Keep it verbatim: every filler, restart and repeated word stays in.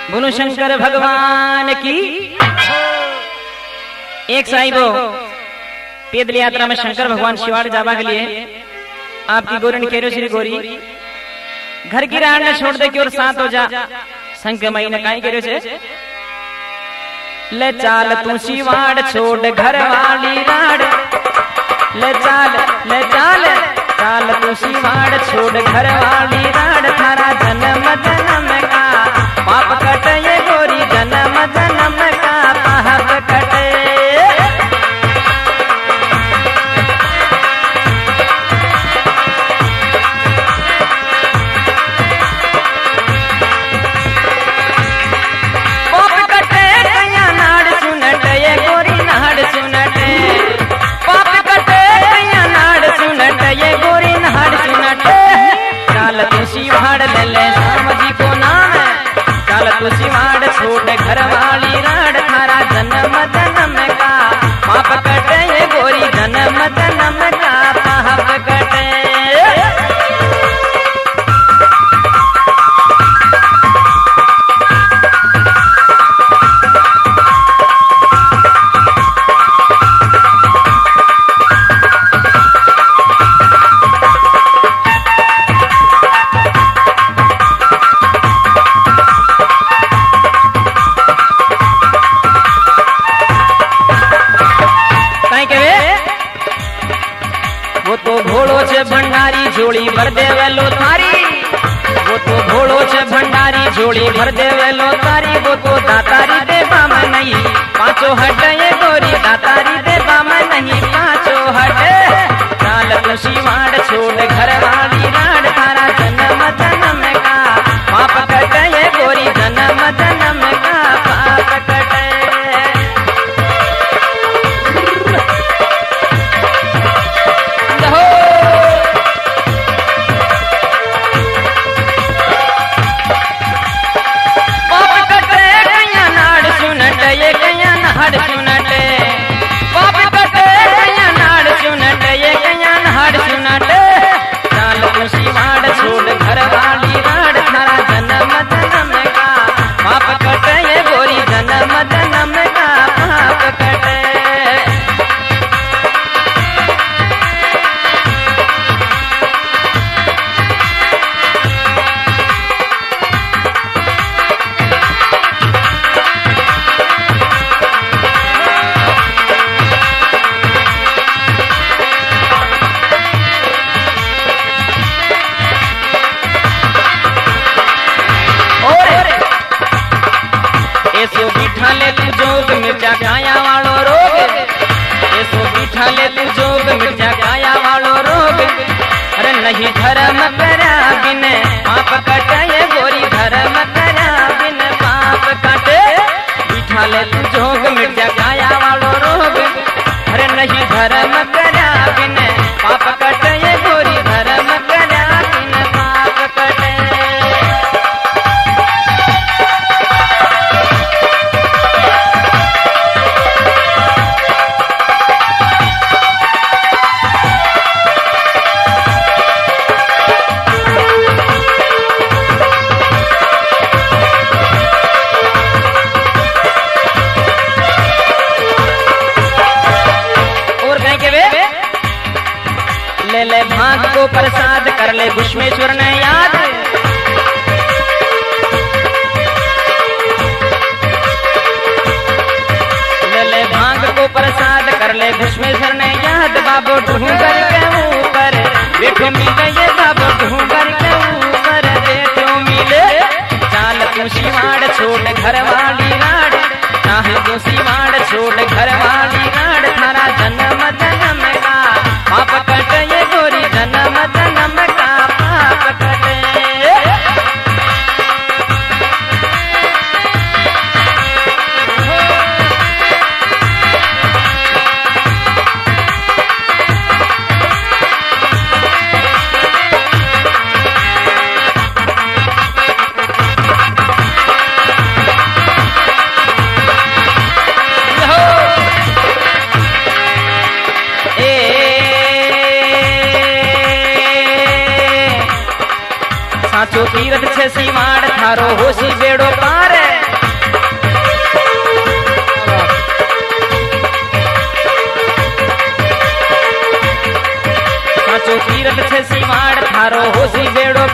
बोलो शंकर भगवान की। एक साहिबो पैदल यात्रा में शंकर भगवान शिवाड़ जावा के लिए आपकी गोरी ने कह श्री गोरी घर की राह ने छोड़ दे की और साथ हो जा। संग मई ने काई कह से ले चाल तू शिवाड़ छोड़ घर वाली राड़, ले चाल ले चाल चाल तू शिवाड़ छोड़ घर वाली राड़। थारा जन्म जन्म का पाप कटे ये गोरी, जन्म जन्म का पाप कटे। शिवाड़ छोड़ घर वाली राड़, थारा जन्म जन्म का पाप कटे ये गोरी, जन्म जन्म का पाप कटे। भंडारी झोली भर दे वेलो तारी, वो तो भोलो छे भंडारी झोली भर दे वेलो तारी। वो तो दातारी दे बाम नहीं पांचो हट ये गोरी, दातारी दे बाम नहीं पांचो हट। चाल तू शिवाड़ छोड़ घर वाली राड़, थारा जन्म जन्म का पाप कटे ये गोरी, जन्म जन्म का पाप कटे। मिर्चा काया वालो रोग, ऐसो बीठा ले तू जोग मिर्चा काया वालो रोग। अरे नहीं धर्म करा बिन पाप कटे ये गोरी, धर्म करा बिन पाप कटे। बीठा ले तू जोग मिर्चा काया वालो रोग, अरे नहीं धर्म करा बिन पाप कटे ये गोरी, धर्म करा बिन पाप कटे। ले ले भांग को प्रसाद कर ले घुष्मेश्वर ने याद, ले ले भांग को प्रसाद कर ले घुष्मेश्वर ने याद। बाबू ढूंगर के ऊपर बैठो मिले ये, बाबू ढूंगर के ऊपर बैठो मिले। चाल तू शिवाड़ छोड़ घर वाली राड़, चाहे तू शिवाड़ छोड़ घर वाली राड़। थारा जन्म जन्म का पाप कटे ये गोरी, जन्म जन्म का पाप कटे। साचो तीरथ छे शिवाड़, थारो होशी बेड़ो पार। तीरथ से सीमाड़ थारो होसी बेड़ो